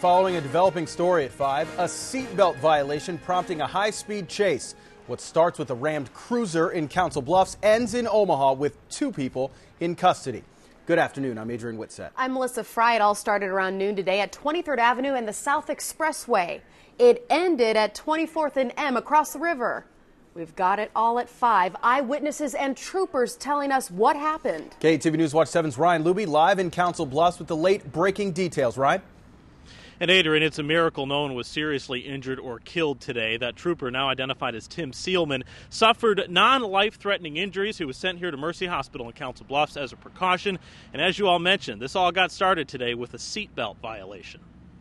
Following a developing story at 5, a seatbelt violation prompting a high-speed chase. What starts with a rammed cruiser in Council Bluffs ends in Omaha with 2 people in custody. Good afternoon. I'm Adrian Whitsett. I'm Melissa Fry. It all started around noon today at 23rd Avenue and the South Expressway. It ended at 24th and M across the river. We've got it all at 5. Eyewitnesses and troopers telling us what happened. KETV NewsWatch 7's Ryan Luby live in Council Bluffs with the late-breaking details. Ryan? And Adrian, it's a miracle no one was seriously injured or killed today. That trooper, now identified as Tim Seelman, suffered non-life-threatening injuries. He was sent here to Mercy Hospital in Council Bluffs as a precaution. And as you all mentioned, this all got started today with a seatbelt violation.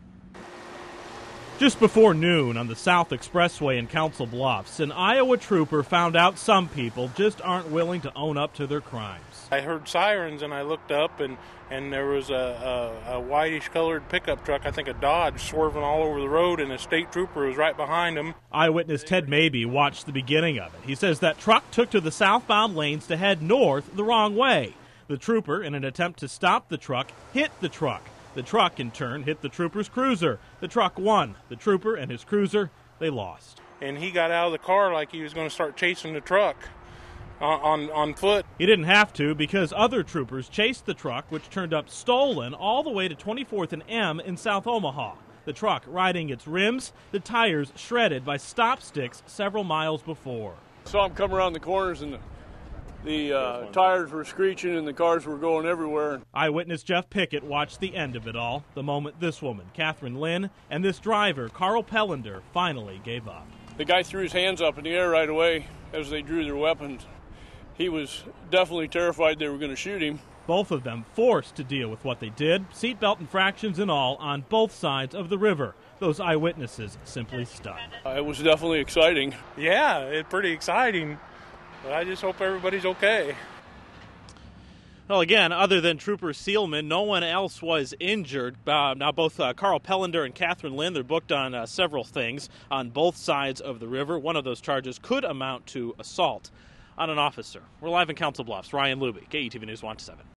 Just before noon on the South Expressway in Council Bluffs, an Iowa trooper found out some people just aren't willing to own up to their crimes. I heard sirens and I looked up and there was a whitish-colored pickup truck, I think a Dodge, swerving all over the road, and a state trooper was right behind him. Eyewitness Ted Mabee watched the beginning of it. He says that truck took to the southbound lanes to head north the wrong way. The trooper, in an attempt to stop the truck, hit the truck. The truck, in turn, hit the trooper's cruiser. The truck won. The trooper and his cruiser, they lost. And he got out of the car like he was going to start chasing the truck on foot. He didn't have to because other troopers chased the truck, which turned up stolen all the way to 24th and M in South Omaha. The truck riding its rims, the tires shredded by stop sticks several miles before. Saw him come around the corners and the tires were screeching and the cars were going everywhere. Eyewitness Jeff Pickett watched the end of it all, the moment this woman, Catherine Lynn, and this driver, Carl Pellender, finally gave up. The guy threw his hands up in the air right away as they drew their weapons. He was definitely terrified they were going to shoot him. Both of them forced to deal with what they did, seatbelt infractions and all, on both sides of the river. Those eyewitnesses simply stunned. It was definitely exciting. Yeah, it's pretty exciting. But I just hope everybody's okay. Well, again, other than Trooper Seelman, no one else was injured. Now, both Carl Pellender and Catherine Lynn, they're booked on several things on both sides of the river. One of those charges could amount to assault on an officer. We're live in Council Bluffs. Ryan Luby, KETV NewsWatch 7.